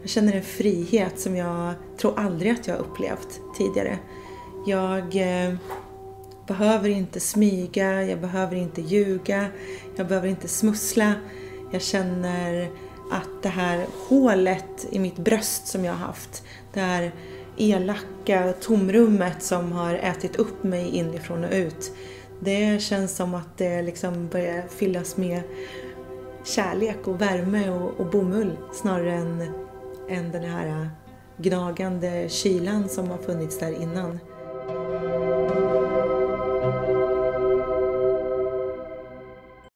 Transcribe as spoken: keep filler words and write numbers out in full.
Jag känner en frihet som jag tror aldrig att jag upplevt tidigare. Jag eh, behöver inte smyga, jag behöver inte ljuga, jag behöver inte smussla. Jag känner att det här hålet i mitt bröst som jag har haft, det här elaka tomrummet som har ätit upp mig inifrån och ut, det känns som att det liksom börjar fyllas med kärlek och värme och, och bomull snarare än, än den här gnagande kylan som har funnits där innan.